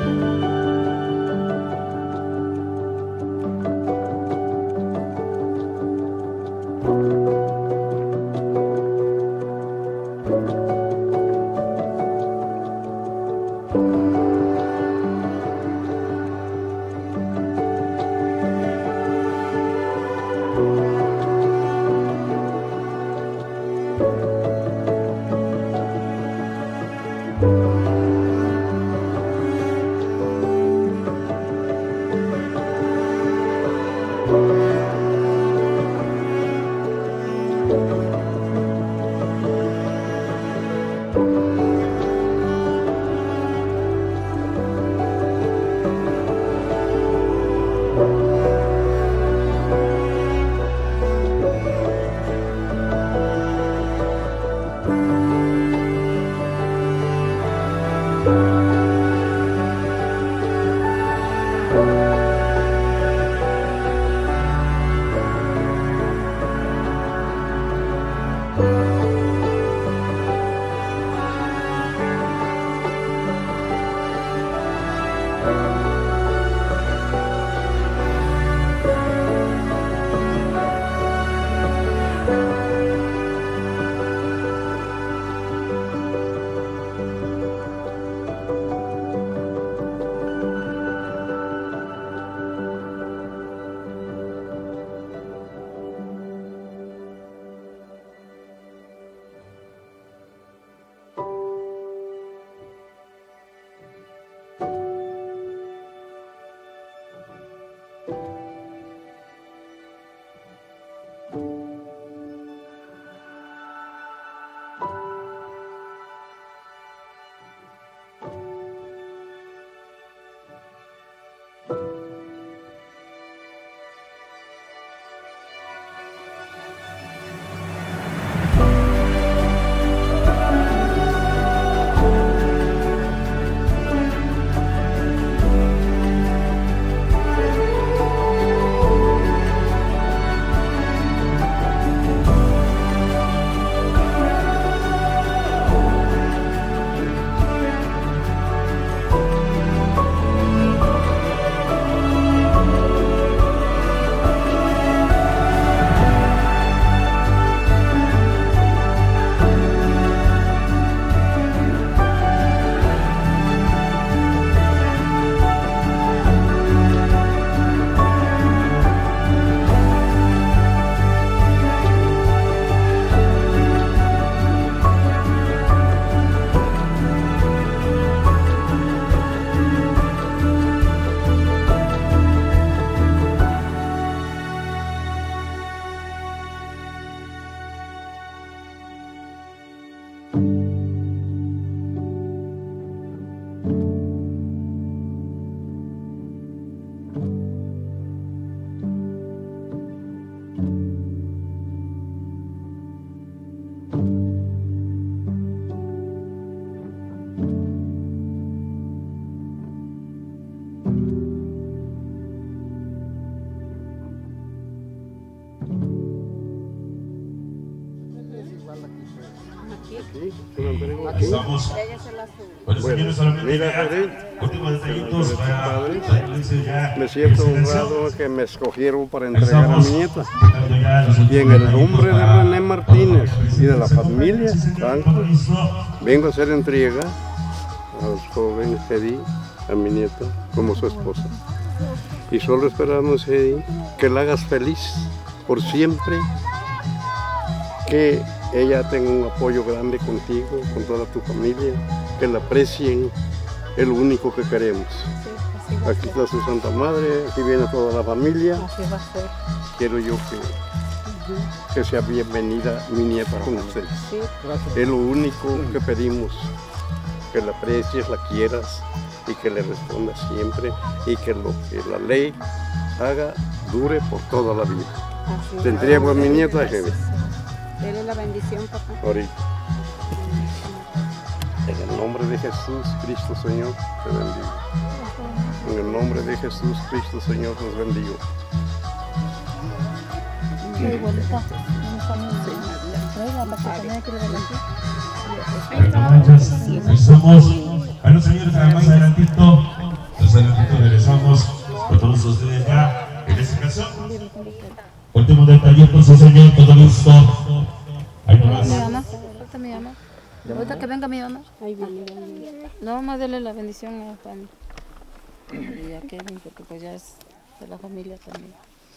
Estamos. Bueno, señores, últimos detallitos para la iglesia ya. Me siento honrado que me escogieron para entregar a mi nieta. Y en el nombre de René Martínez y de la familia Santos, vengo a hacer entrega al joven Eddie, a mi nieta, como su esposa. Y solo esperamos, Eddie, que la hagas feliz por siempre, que ella tenga un apoyo grande contigo, con toda tu familia, que la aprecien, es lo único que queremos. Sí, aquí está su Santa Madre, aquí viene toda la familia. Así va a ser. Quiero yo que sea bienvenida mi nieta con ustedes. Sí. Es lo único que pedimos, que la aprecies, la quieras y que le respondas siempre y que lo que la ley haga dure por toda la vida. Así Te entrego a mi nieta, Jenny. Dele la bendición, papá. Ahorita. En el nombre de Jesús Cristo, Señor, te bendigo. En el nombre de Jesús Cristo, Señor, los bendigo. Muy bonita. Estamos, bueno señores, más adelantito compromiso de ustedes ya en esta ocasión. Último detallito, sí señor, todo listo. Ahí nomás. Mi mamá, ahorita mi mamá. Ahorita que venga mi mamá. Ahí viene. No, más dele la bendición a Fanny. Y a Kevin, porque pues ya es de la familia también.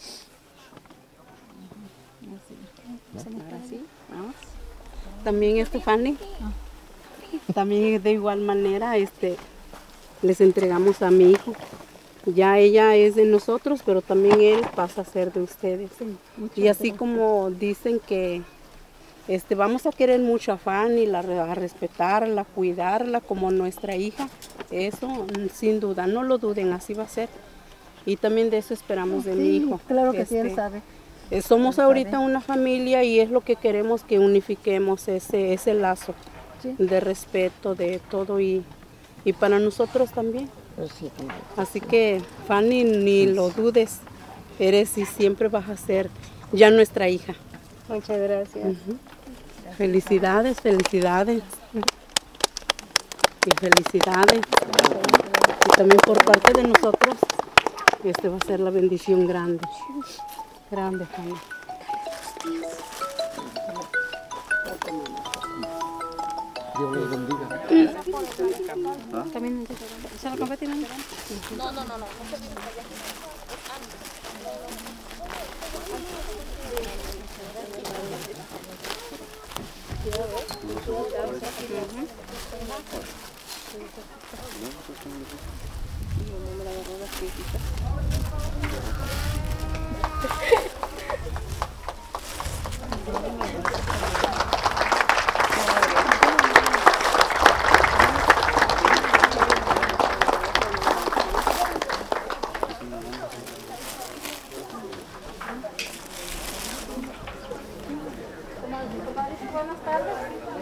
Ahora sí, vamos. También Fanny. También de igual manera les entregamos a mi hijo. Ya ella es de nosotros, pero también él pasa a ser de ustedes. Y así como dicen que vamos a querer mucho a Fanny, a respetarla, cuidarla como nuestra hija, eso sin duda, no lo duden, así va a ser. Y también de eso esperamos de mi hijo. Claro que sí, él sabe. Somos ahorita una familia y es lo que queremos, que unifiquemos ese lazo de respeto, de todo y para nosotros también. Así que Fanny, ni lo dudes, eres y siempre vas a ser ya nuestra hija. Muchas gracias. Felicidades, felicidades. Y felicidades. Y también por parte de nosotros, va a ser la bendición grande. Grande, Fanny. Dios los bendiga. También ¿se lo comparten? No. Buenas tardes.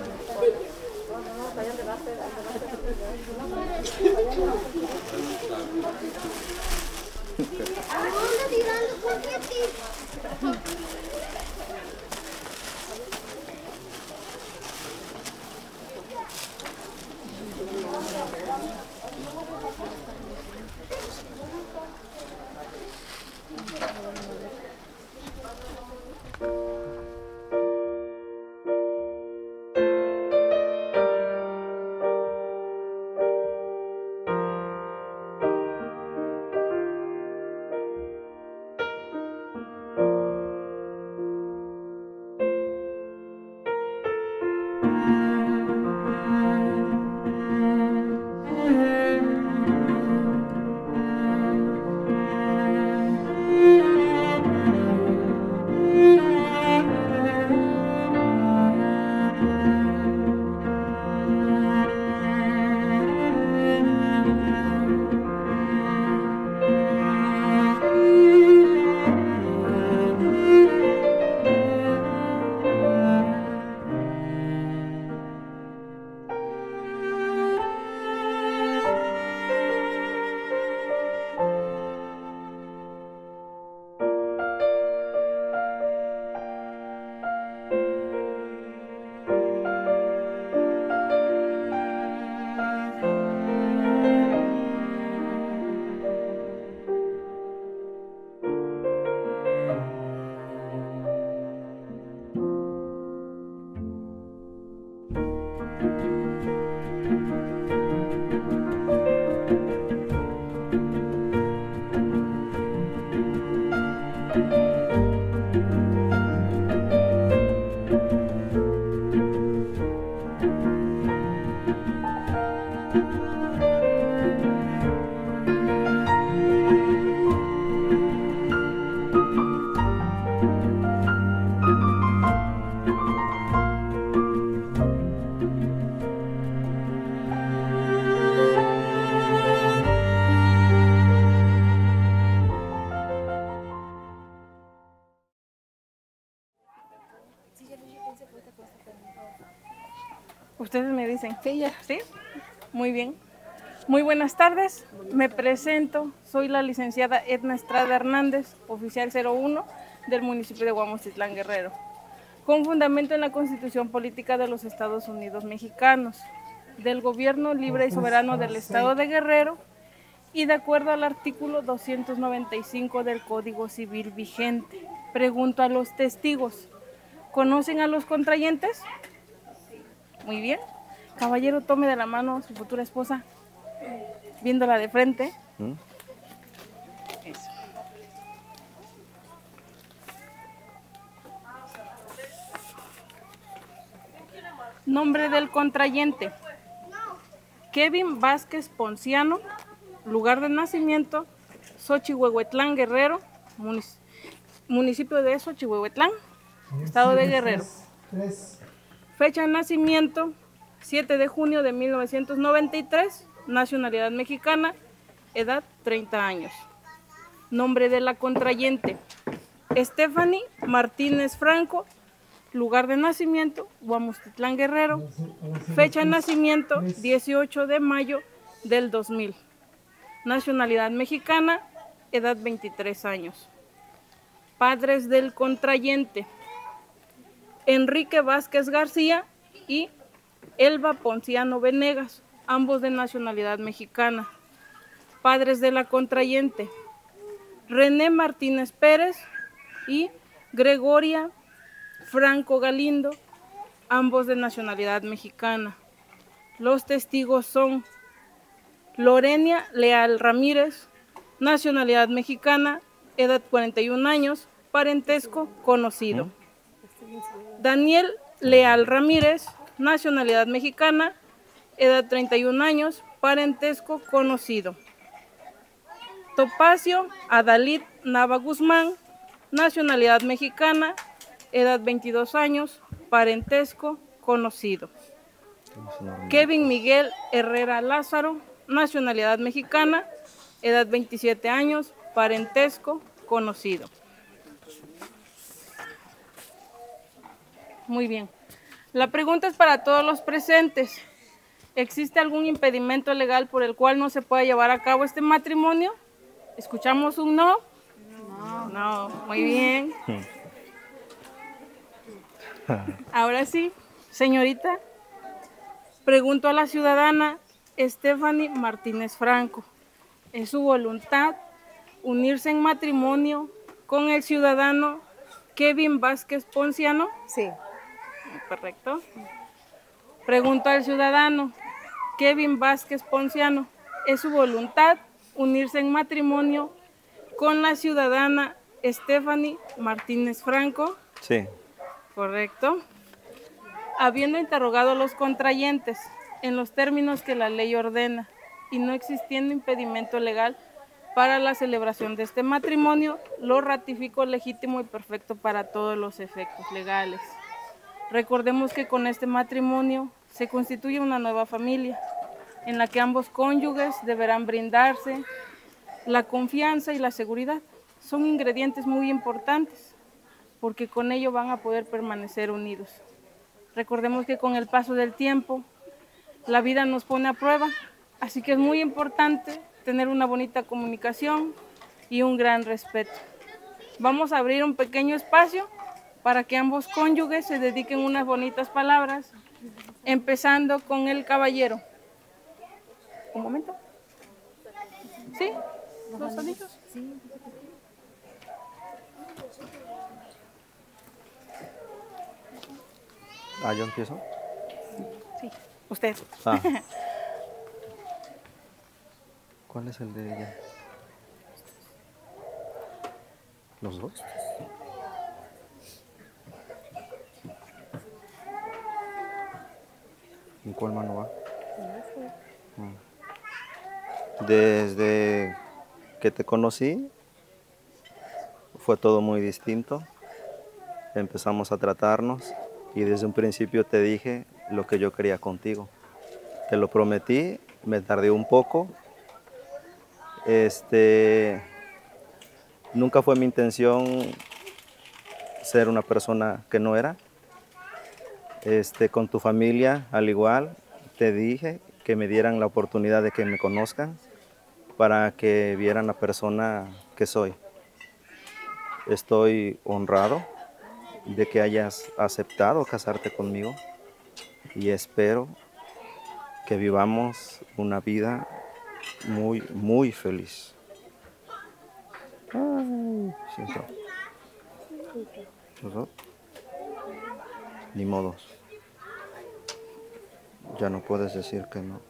Ustedes me dicen, sí, ya, sí, muy bien. Muy buenas tardes, me presento, soy la licenciada Edna Estrada Hernández, oficial 01 del municipio de Guamostitlán, Guerrero, con fundamento en la Constitución Política de los Estados Unidos Mexicanos, del Gobierno Libre y Soberano del Estado de Guerrero y de acuerdo al artículo 295 del Código Civil vigente. Pregunto a los testigos, ¿conocen a los contrayentes? Muy bien. Caballero, tome de la mano a su futura esposa, viéndola de frente. Eso. Nombre del contrayente: Kevin Vázquez Ponciano. Lugar de nacimiento: Xochihuehuetlán, Guerrero, municipio de Xochihuehuetlán, estado de Guerrero. Fecha de nacimiento: 7 de junio de 1993, nacionalidad mexicana, edad 30 años. Nombre de la contrayente: Stephanie Martínez Franco. Lugar de nacimiento: Huamustitlán, Guerrero. Fecha de nacimiento: 18 de mayo del 2000. Nacionalidad mexicana, edad 23 años. Padres del contrayente: Enrique Vázquez García y Elba Ponciano Venegas, ambos de nacionalidad mexicana. Padres de la contrayente: René Martínez Pérez y Gregoria Franco Galindo, ambos de nacionalidad mexicana. Los testigos son Lorenia Leal Ramírez, nacionalidad mexicana, edad 41 años, parentesco conocido. Daniel Leal Ramírez, nacionalidad mexicana, edad 31 años, parentesco conocido. Topacio Adalid Nava Guzmán, nacionalidad mexicana, edad 22 años, parentesco conocido. Kevin Miguel Herrera Lázaro, nacionalidad mexicana, edad 27 años, parentesco conocido. Muy bien. La pregunta es para todos los presentes. ¿Existe algún impedimento legal por el cual no se pueda llevar a cabo este matrimonio? ¿Escuchamos un no? No. Muy bien. Ahora sí, señorita, pregunto a la ciudadana Stephanie Martínez Franco. ¿Es su voluntad unirse en matrimonio con el ciudadano Kevin Vázquez Ponciano? Sí. Correcto. Pregunto al ciudadano Kevin Vázquez Ponciano, ¿es su voluntad unirse en matrimonio con la ciudadana Stephanie Martínez Franco? Sí. Correcto. Habiendo interrogado a los contrayentes en los términos que la ley ordena y no existiendo impedimento legal para la celebración de este matrimonio, lo ratifico legítimo y perfecto para todos los efectos legales. Recordemos que con este matrimonio se constituye una nueva familia en la que ambos cónyuges deberán brindarse la confianza y la seguridad. Son ingredientes muy importantes porque con ello van a poder permanecer unidos. Recordemos que con el paso del tiempo la vida nos pone a prueba, así que es muy importante tener una bonita comunicación y un gran respeto. Vamos a abrir un pequeño espacio para que ambos cónyuges se dediquen unas bonitas palabras, empezando con el caballero. Un momento. ¿Sí? ¿Los anillos? Sí. ¿Yo empiezo? Sí, usted. ¿Cuál es el de ella? ¿Los dos? ¿En cuál mano va? Desde que te conocí fue todo muy distinto. Empezamos a tratarnos y desde un principio te dije lo que yo quería contigo. Te lo prometí, me tardé un poco. Nunca fue mi intención ser una persona que no era. Con tu familia, al igual, te dije que me dieran la oportunidad de que me conozcan para que vieran la persona que soy. Estoy honrado de que hayas aceptado casarte conmigo y espero que vivamos una vida muy, muy feliz. Ay, siento. ¿Verdad? Ni modos. Ya no puedes decir que no.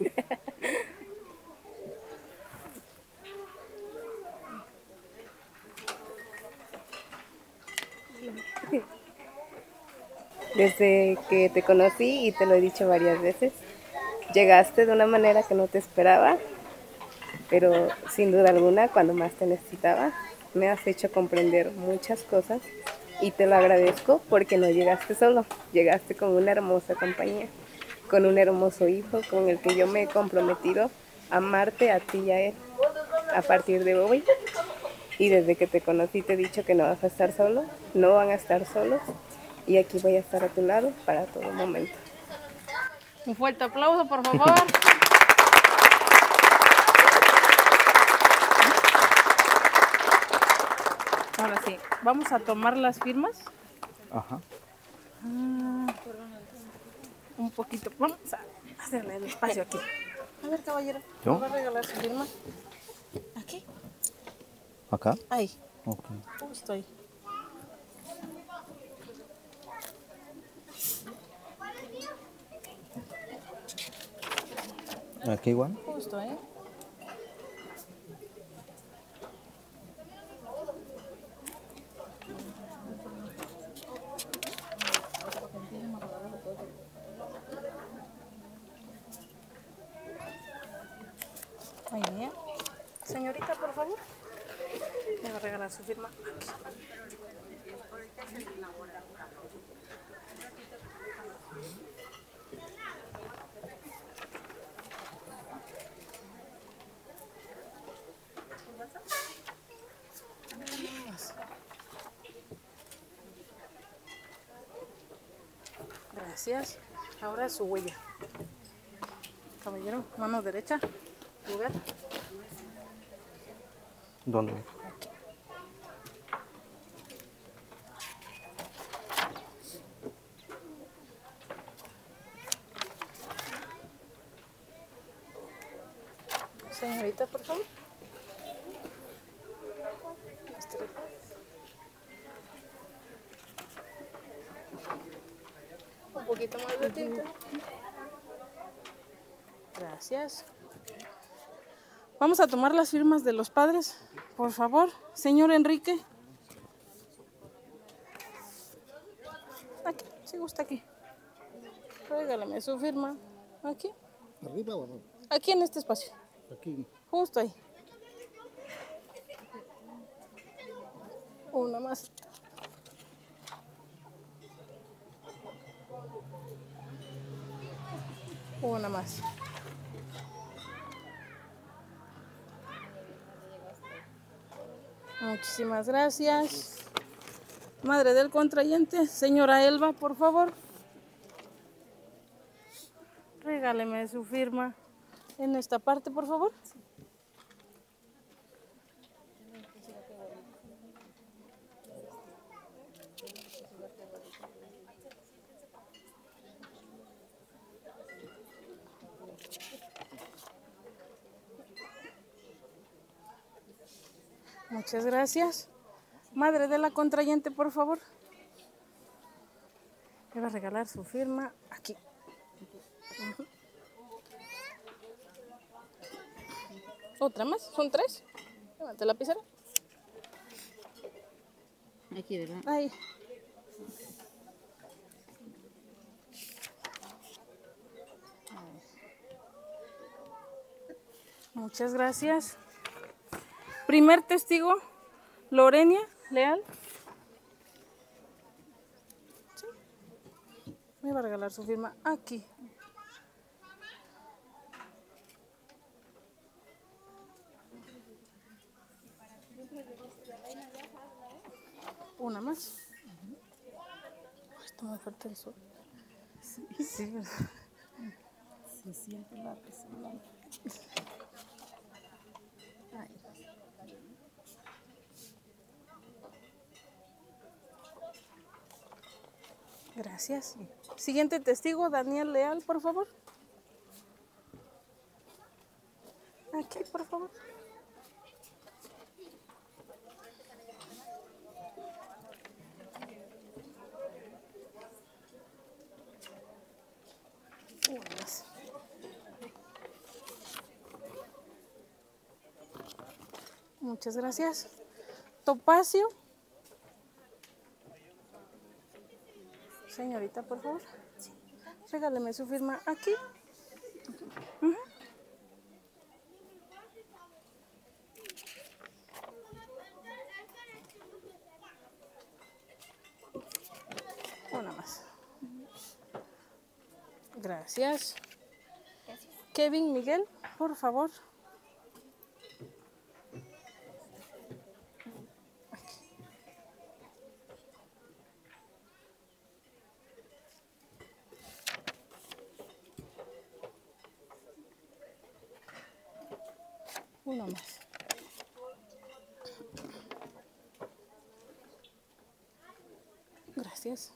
Desde que te conocí, y te lo he dicho varias veces, llegaste de una manera que no te esperaba, pero sin duda alguna, cuando más te necesitaba, me has hecho comprender muchas cosas y te lo agradezco porque no llegaste solo, llegaste con una hermosa compañía, con un hermoso hijo con el que yo me he comprometido a amarte a ti y a él a partir de hoy. Y desde que te conocí te he dicho que no vas a estar solo, no van a estar solos y aquí voy a estar a tu lado para todo momento. Un fuerte aplauso, por favor. Ahora sí, vamos a tomar las firmas. Ajá. Un poquito. Vamos a hacerle el espacio aquí. A ver, caballero, ¿Yo? ¿me va a regalar su firma? Aquí. ¿Acá? Ahí, Ok. justo ahí. ¿Aquí igual? Justo ahí. Muy bien. Señorita, por favor. Me va a regalar su firma. Aquí. Gracias. Ahora su huella. Caballero, mano derecha. Lugar. ¿Dónde? Señorita, por favor. Un poquito más de tinta. Gracias. Vamos a tomar las firmas de los padres, por favor. Señor Enrique. Aquí, si gusta aquí. Regálame su firma. Aquí. ¿Arriba o abajo? Aquí en este espacio. Aquí. Justo ahí. Una más. Una más. Muchísimas gracias. Madre del contrayente, señora Elba, por favor. Regáleme su firma en esta parte, por favor. Muchas gracias. Madre de la contrayente, por favor. Le va a regalar su firma aquí. Ujú. ¿Otra más? ¿Son 3? Levante la lapicera. Aquí, ¿verdad? Ahí. Muchas gracias. Primer testigo, Lorenia Leal. Sí. Me va a regalar su firma aquí. Una más. Está muy fuerte el sol. Sí, ¿verdad? Se siente la presión. Ahí. Gracias. Siguiente testigo, Daniel Leal, por favor. Aquí, por favor. Una más. Muchas gracias. Topacio. Señorita, por favor. Regáleme su firma aquí. Ujú. Una más. Gracias. Kevin Miguel, por favor. Uno más. Gracias.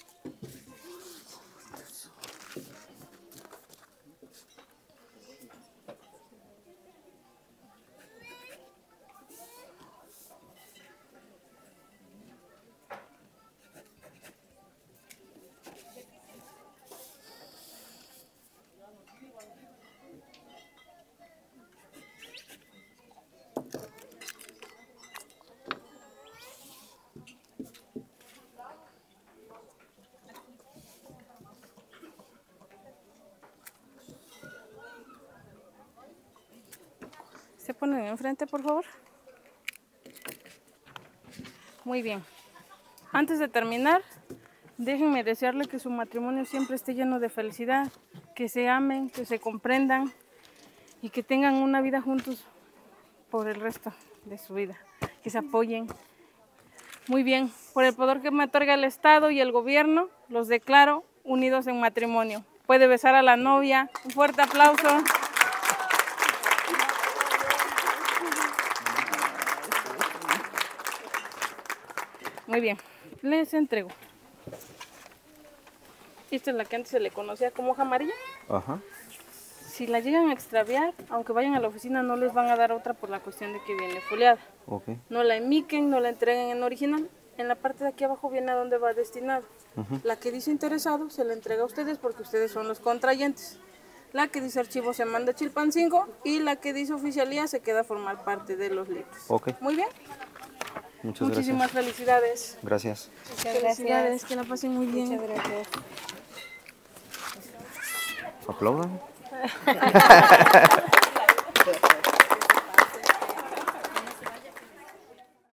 Se ponen enfrente, por favor. Muy bien. Antes de terminar, déjenme desearle que su matrimonio siempre esté lleno de felicidad, que se amen, que se comprendan y que tengan una vida juntos por el resto de su vida, que se apoyen. Muy bien, por el poder que me otorga el Estado y el gobierno, los declaro unidos en matrimonio. Puede besar a la novia. Un fuerte aplauso. Muy bien, les entrego. Esta es la que antes se le conocía como hoja amarilla. Ajá. Si la llegan a extraviar, aunque vayan a la oficina, no les van a dar otra por la cuestión de que viene foliada. Ok. No la emiquen, no la entreguen en original. En la parte de aquí abajo viene a dónde va destinado. La que dice interesado se la entrega a ustedes porque ustedes son los contrayentes. La que dice archivo se manda a Chilpancingo y la que dice oficialía se queda a formar parte de los libros. Ok. Muy bien. Muchas Muchísimas felicidades. gracias. Muchas Felicidades, gracias. que la pasen muy bien. Muchas gracias. Aplaudan.